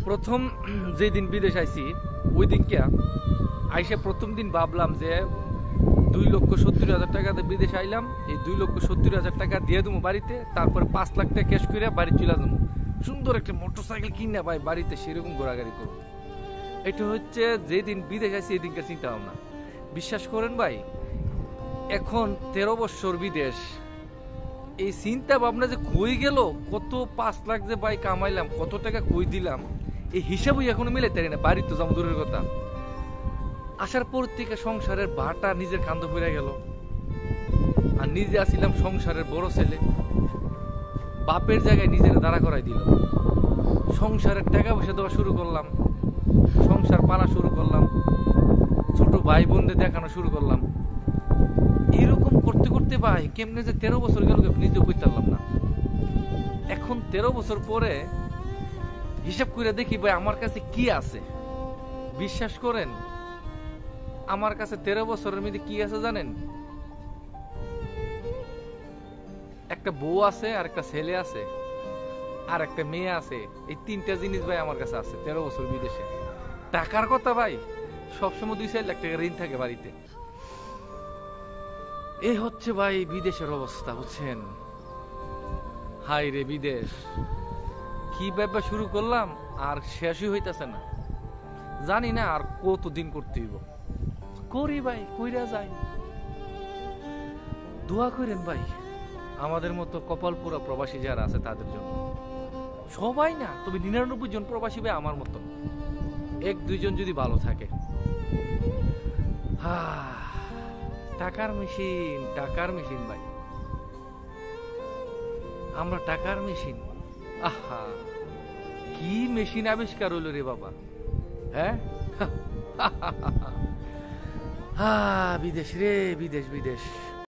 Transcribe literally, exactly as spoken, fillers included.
প্রথম যেদিন বিদেশ আইছি ওই দিনকে আইসা প্রথম দিন ভাবলাম যে দুই লক্ষ সত্তর হাজার টাকাতে বিদেশ আইলাম, এই দুই লক্ষ সত্তর হাজার টাকা দিয়ে দেবো বাড়িতে, তারপরে পাঁচ লাখ টাকা ক্যাশ করে বাড়ি চলে যাবো, সুন্দর একটা মোটর সাইকেল কিনে ভাই বাড়িতে সেরকম ঘোরাঘুরি করবো। এটা হচ্ছে যেদিন বিদেশ আইছি এই দিনকার চিন্তা ভাবনা। বিশ্বাস করেন ভাই, এখন তেরো বছর বিদেশ, এই চিন্তা ভাবনা যে কই গেল, কত পাঁচ লাখ যে ভাই কামাইলাম, কত টাকা কই দিলাম, এই হিসাবই এখনো মিলে তাই না। বাড়িতে যাবো দূরের কথা, আসার পর থেকে সংসারের ভাটা নিজের কান্ধ ফিরে গেল। আর নিজে আসিলাম সংসারের বড় ছেলে, বাপের জায়গায় নিজের দাঁড়া করাই দিল। সংসারের টাকা পয়সা দেওয়া শুরু করলাম, সংসার পালা শুরু করলাম, ছোট ভাই বোনদের দেখানো শুরু করলাম। এরকম করতে করতে ভাই কেমনে যে তেরো বছর গেল নিজেও করতে পারলাম না। এখন তেরো বছর পরে হিসাব করে দেখি ভাই আমার কাছে কি আছে। বিশ্বাস করেন, আমার কাছে তেরো বছরের মধ্যে কি আছে জানেন? একটা বউ আছে, আর একটা ছেলে আছে, আর একটা মেয়ে আছে। এই তিনটা জিনিস ভাই আমার কাছে আছে তেরো বছর বিদেশে। টাকার কথা ভাই, সবসময় দুই চার লাখ টাকা ঋণ থাকে বাড়িতে। এ হচ্ছে ভাই বিদেশের অবস্থা, বুঝছেন? হাই রে বিদেশ, কি ব্যাপার শুরু করলাম আর শেষই হইতেছে না। জানি না আর কতদিন করতে হইব। করি ভাই, কইরা যাই। দোয়া করেন ভাই আমাদের মতো কপাল পুরা প্রবাসী যারা আছে তাদের জন্য। সবাই না, তবে নিরানব্বই জন প্রবাসী ভাই আমার মতো, এক দুইজন যদি ভালো থাকে। হা, টাকার মেশিন, টাকার মেশিন ভাই, আমরা টাকার মেশিন। আহা, কি মেশিন আবিষ্কার হইল রে বাবা। হ্যাঁ, হা বিদেশ রে, বিদেশ বিদেশ।